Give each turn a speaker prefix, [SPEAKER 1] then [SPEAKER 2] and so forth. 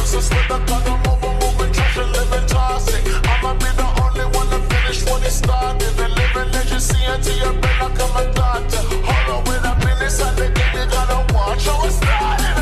[SPEAKER 1] useless with the gun. I'm over moving trash and living toxic. I'ma be the only one to finish what he started. The living legacy until your brain like I'm a doctor. Hold on, with a business at the game, you gotta watch how it started.